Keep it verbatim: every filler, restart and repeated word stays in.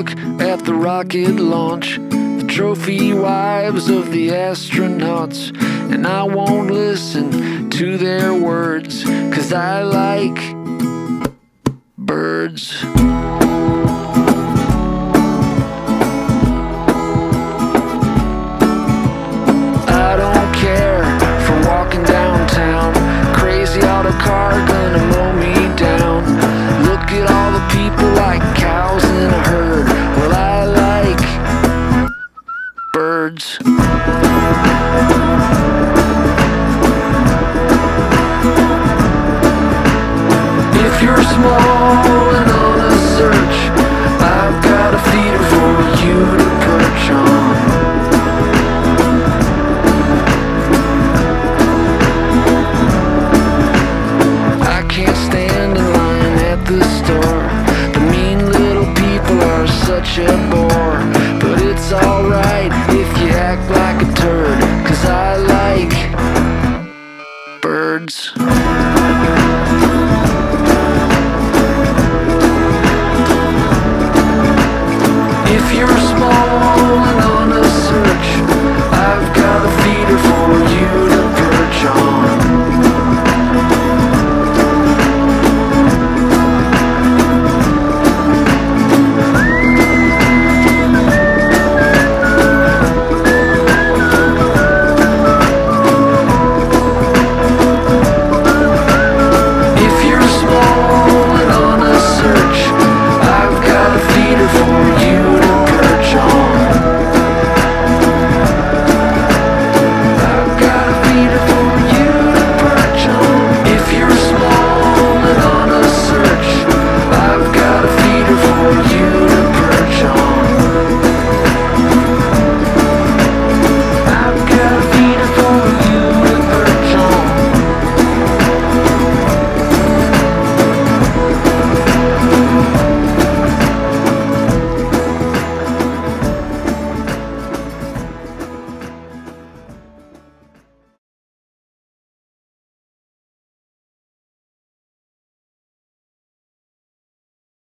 look at the rocket launch, the trophy wives of the astronauts, and I won't listen to their words, 'cause I like birds. I don't care for walking downtown, crazy auto car gonna mow me down. Look at all the people like cows in a herd. Well, I like birds. If you're small and on a search, I've got a feeder for you to perch on. I can't stand in line at the store. The mean little people are such a bore. But it's alright if you act like a turd, 'cause I like birds.